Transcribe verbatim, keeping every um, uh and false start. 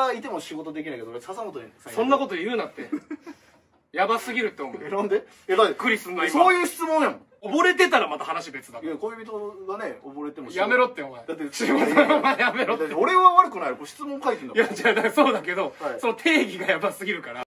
がいても仕事できないけど、俺笹本さんそんなこと言うなってやばすぎるって思う。 え、なんで？え、だってクリスの今そういう質問やもん。 溺れてたらまた話別だかいや、恋人がね、溺れてもらやめろってお前だって、 仕事お前やめろって。 俺は悪くないよ。これ質問書いてんだもん。 いやじゃあそうだけど、 はいその定義がやばすぎるから